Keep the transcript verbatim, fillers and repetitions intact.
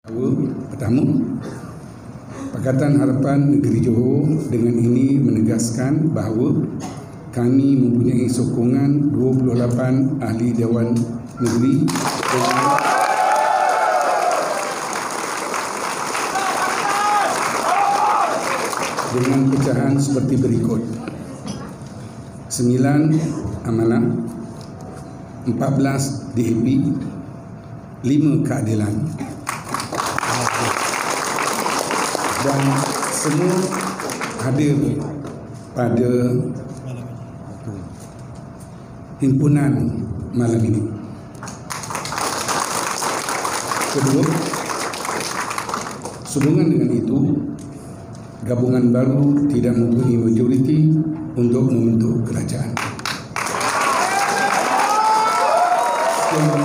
Pertama, Pakatan Harapan Negeri Johor dengan ini menegaskan bahawa kami mempunyai sokongan dua puluh lapan ahli Dewan Negeri dengan, dengan pecahan seperti berikut: sembilan amanah, empat belas D A P, lima keadilan, dan semua hadir pada himpunan malam ini. Kedua, sehubungan dengan itu, gabungan baru tidak mempunyai majoriti untuk membentuk kerajaan. Sekian.